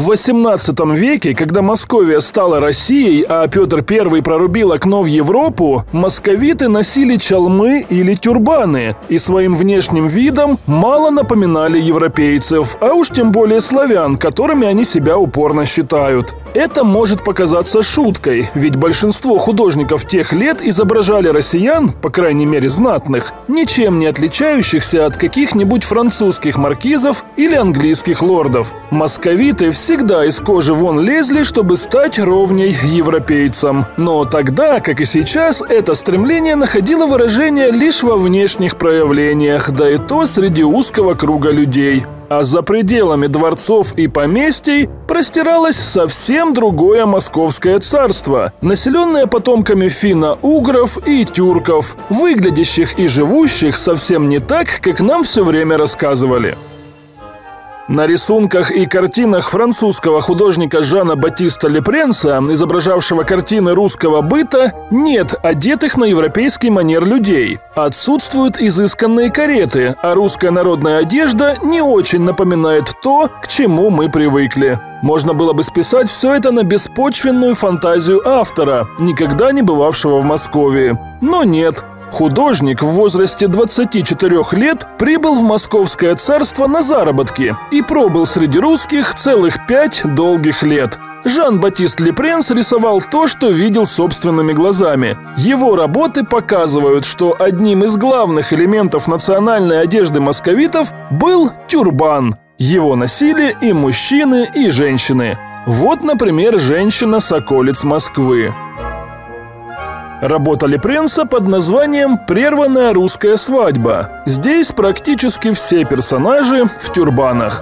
В XVIII веке, когда Московия стала Россией, а Петр I прорубил окно в Европу, московиты носили чалмы или тюрбаны и своим внешним видом мало напоминали европейцев, а уж тем более славян, которыми они себя упорно считают. Это может показаться шуткой, ведь большинство художников тех лет изображали россиян, по крайней мере знатных, ничем не отличающихся от каких-нибудь французских маркизов или английских лордов. Московиты всегда из кожи вон лезли, чтобы стать ровней европейцам. Но тогда, как и сейчас, это стремление находило выражение лишь во внешних проявлениях, да и то среди узкого круга людей. А за пределами дворцов и поместий простиралось совсем другое московское царство, населенное потомками финно-угров и тюрков, выглядящих и живущих совсем не так, как нам все время рассказывали. На рисунках и картинах французского художника Жана Батиста Лепренса, изображавшего картины русского быта, нет одетых на европейский манер людей. Отсутствуют изысканные кареты, а русская народная одежда не очень напоминает то, к чему мы привыкли. Можно было бы списать все это на беспочвенную фантазию автора, никогда не бывавшего в Москве. Но нет. Художник в возрасте 24 лет прибыл в Московское царство на заработки и пробыл среди русских целых 5 долгих лет. Жан-Батист Лепренс рисовал то, что видел собственными глазами. Его работы показывают, что одним из главных элементов национальной одежды московитов был тюрбан. Его носили и мужчины, и женщины. Вот, например, женщина с околиц Москвы. Работа Лепренса под названием «Прерванная русская свадьба». Здесь практически все персонажи в тюрбанах.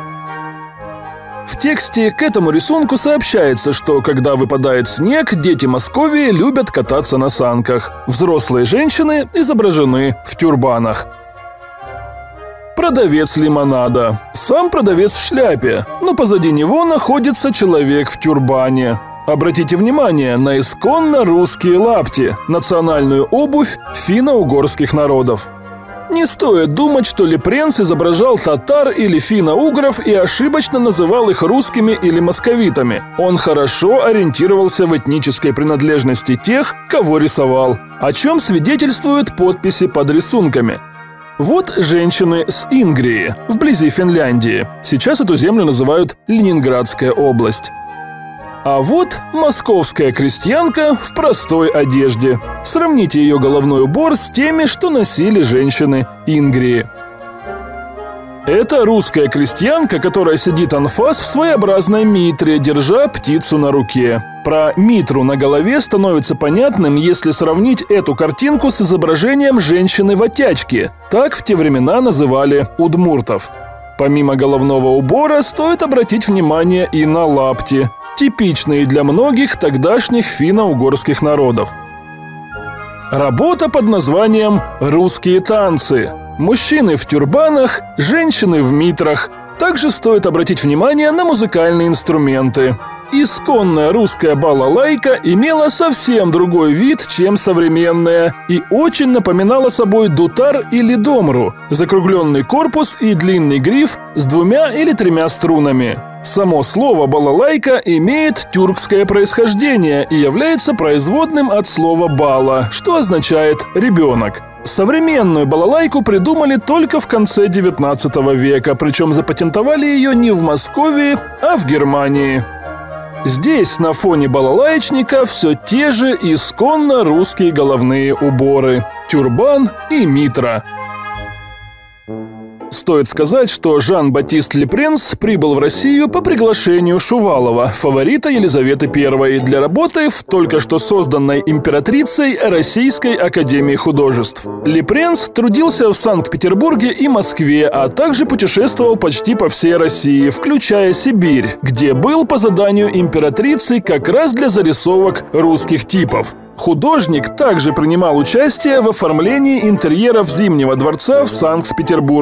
В тексте к этому рисунку сообщается, что когда выпадает снег, дети Московии любят кататься на санках. Взрослые женщины изображены в тюрбанах. Продавец лимонада. Сам продавец в шляпе, но позади него находится человек в тюрбане. Обратите внимание на исконно русские лапти, национальную обувь финно-угорских народов. Не стоит думать, что Лепренс изображал татар или финно-угров и ошибочно называл их русскими или московитами. Он хорошо ориентировался в этнической принадлежности тех, кого рисовал, о чем свидетельствуют подписи под рисунками. Вот женщины с Ингрии, вблизи Финляндии. Сейчас эту землю называют Ленинградская область. А вот московская крестьянка в простой одежде. Сравните ее головной убор с теми, что носили женщины Ингрии. Это русская крестьянка, которая сидит анфас в своеобразной митре, держа птицу на руке. Про митру на голове становится понятным, если сравнить эту картинку с изображением женщины в отячке. Так в те времена называли удмуртов. Помимо головного убора стоит обратить внимание и на лапти, типичные для многих тогдашних финно-угорских народов. Работа под названием «Русские танцы». Мужчины в тюрбанах, женщины в митрах. Также стоит обратить внимание на музыкальные инструменты. Исконная русская балалайка имела совсем другой вид, чем современная, и очень напоминала собой дутар или домру – закругленный корпус и длинный гриф с 2 или 3 струнами. Само слово «балалайка» имеет тюркское происхождение и является производным от слова «бала», что означает «ребенок». Современную балалайку придумали только в конце 19 века, причем запатентовали ее не в Москве, а в Германии. Здесь на фоне балалаечника все те же исконно русские головные уборы – тюрбан и митра. Стоит сказать, что Жан-Батист Лепренс прибыл в Россию по приглашению Шувалова, фаворита Елизаветы I, для работы в только что созданной императрицей Российской академии художеств. Лепренс трудился в Санкт-Петербурге и Москве, а также путешествовал почти по всей России, включая Сибирь, где был по заданию императрицы как раз для зарисовок русских типов. Художник также принимал участие в оформлении интерьеров Зимнего дворца в Санкт-Петербурге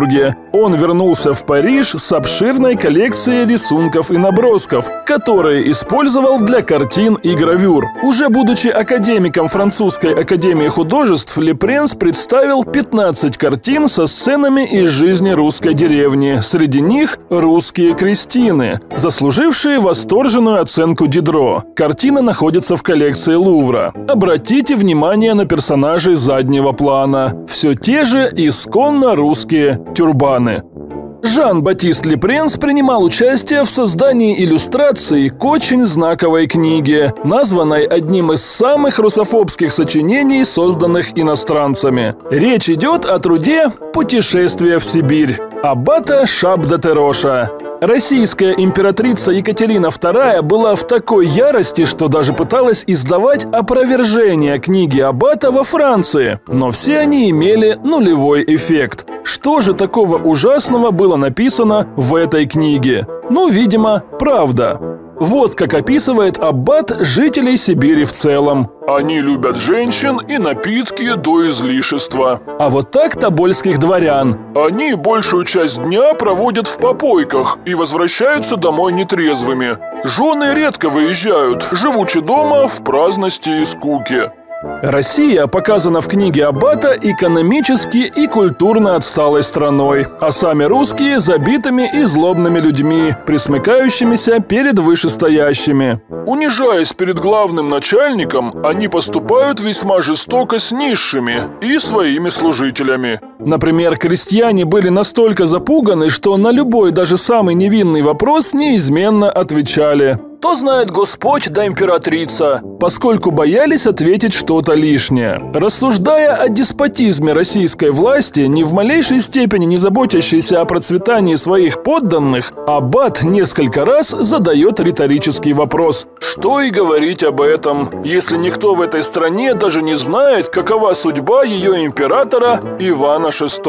Он вернулся в Париж с обширной коллекцией рисунков и набросков, которые использовал для картин и гравюр. Уже будучи академиком Французской академии художеств, Лепренс представил 15 картин со сценами из жизни русской деревни. Среди них «Русские крестины», заслужившие восторженную оценку Дидро. Картина находится в коллекции Лувра. Обратите внимание на персонажей заднего плана. Все те же исконно русские тюрбаны. Жан-Батист Лепренс принимал участие в создании иллюстраций к очень знаковой книге, названной одним из самых русофобских сочинений, созданных иностранцами. Речь идет о труде «Путешествие в Сибирь» аббата Шаб-де-Тероша. Российская императрица Екатерина II была в такой ярости, что даже пыталась издавать опровержение книги аббата во Франции, но все они имели нулевой эффект. Что же такого ужасного было написано в этой книге? Ну, видимо, правда. Вот как описывает аббат жителей Сибири в целом. Они любят женщин и напитки до излишества. А вот так тобольских дворян. Они большую часть дня проводят в попойках и возвращаются домой нетрезвыми. Жены редко выезжают, живучи дома в праздности и скуке. Россия показана в книге аббата экономически и культурно отсталой страной, а сами русские забитыми и злобными людьми, присмыкающимися перед вышестоящими. Унижаясь перед главным начальником, они поступают весьма жестоко с низшими и своими служителями. Например, крестьяне были настолько запуганы, что на любой, даже самый невинный вопрос неизменно отвечали: «То знает Господь да императрица», поскольку боялись ответить что-то лишнее. Рассуждая о деспотизме российской власти, ни в малейшей степени не заботящейся о процветании своих подданных, аббат несколько раз задает риторический вопрос: что и говорить об этом, если никто в этой стране даже не знает, какова судьба ее императора Ивана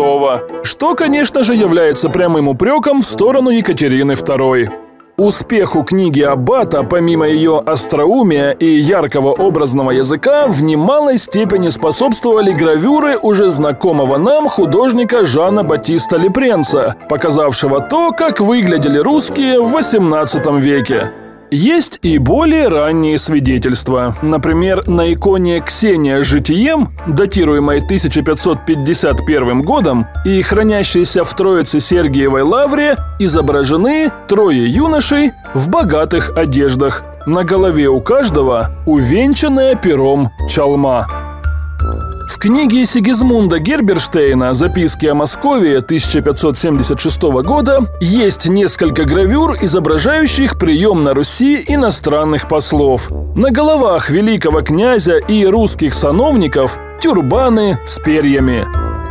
VI. Что, конечно же, является прямым упреком в сторону Екатерины II. Успеху книги аббата, помимо ее остроумия и яркого образного языка, в немалой степени способствовали гравюры уже знакомого нам художника Жана-Батиста Лепренса, показавшего то, как выглядели русские в XVIII веке. Есть и более ранние свидетельства. Например, на иконе «Ксения с житием», датируемой 1551 годом и хранящейся в Троице-Сергиевой лавре, изображены трое юношей в богатых одеждах. На голове у каждого увенчанная пером чалма. В книге Сигизмунда Герберштейна «Записки о Московии» 1576 года есть несколько гравюр, изображающих прием на Руси иностранных послов. На головах великого князя и русских сановников тюрбаны с перьями.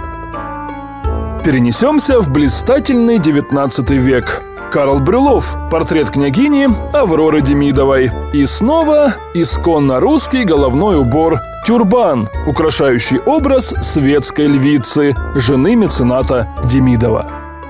Перенесемся в блистательный XIX век. Карл Брюлов. Портрет княгини Авроры Демидовой. И снова исконно русский головной убор – тюрбан, украшающий образ светской львицы, жены мецената Демидова.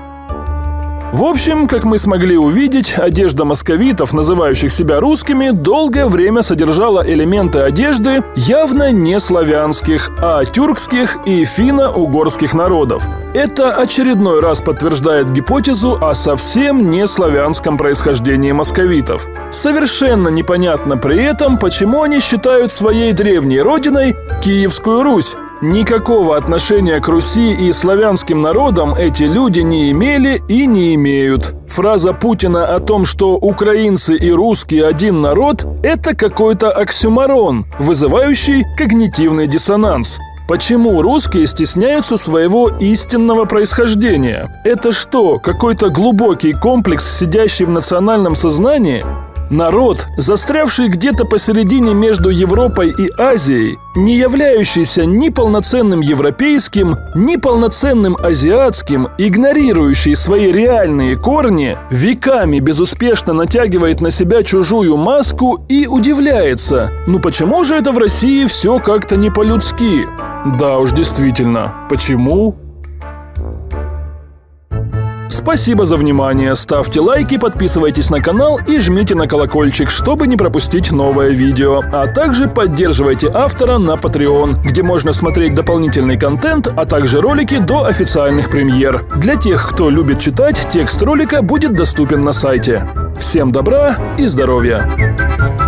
В общем, как мы смогли увидеть, одежда московитов, называющих себя русскими, долгое время содержала элементы одежды явно не славянских, а тюркских и финно-угорских народов. Это очередной раз подтверждает гипотезу о совсем не славянском происхождении московитов. Совершенно непонятно при этом, почему они считают своей древней родиной Киевскую Русь. Никакого отношения к Руси и славянским народам эти люди не имели и не имеют. Фраза Путина о том, что украинцы и русские один народ – это какой-то оксюморон, вызывающий когнитивный диссонанс. Почему русские стесняются своего истинного происхождения? Это что, какой-то глубокий комплекс, сидящий в национальном сознании? Народ, застрявший где-то посередине между Европой и Азией, не являющийся ни полноценным европейским, ни полноценным азиатским, игнорирующий свои реальные корни, веками безуспешно натягивает на себя чужую маску и удивляется: ну почему же это в России все как-то не по-людски? Да уж, действительно, почему? Спасибо за внимание, ставьте лайки, подписывайтесь на канал и жмите на колокольчик, чтобы не пропустить новое видео. А также поддерживайте автора на Patreon, где можно смотреть дополнительный контент, а также ролики до официальных премьер. Для тех, кто любит читать, текст ролика будет доступен на сайте. Всем добра и здоровья!